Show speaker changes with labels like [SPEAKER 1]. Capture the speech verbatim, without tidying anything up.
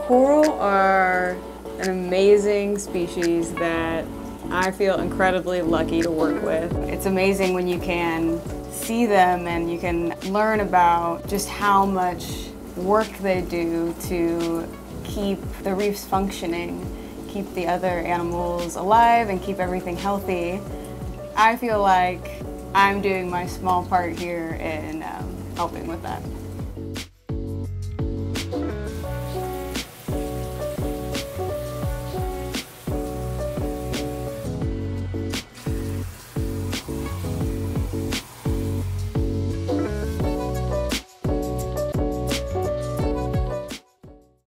[SPEAKER 1] Coral are an amazing species that I feel incredibly lucky to work with. It's amazing when you can see them and you can learn about just how much work they do to keep the reefs functioning, keep the other animals alive and keep everything healthy. I feel like I'm doing my small part here in um, helping with that.